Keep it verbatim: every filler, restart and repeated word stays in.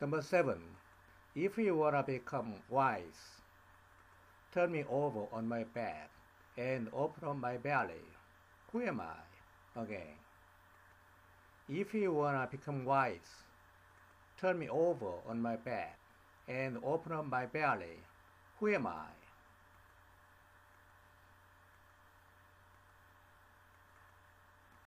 Number seven. If you wanna become wise, turn me over on my back and open up my belly. Who am I? Again. If you wanna become wise, turn me over on my back and open up my belly. Who am I?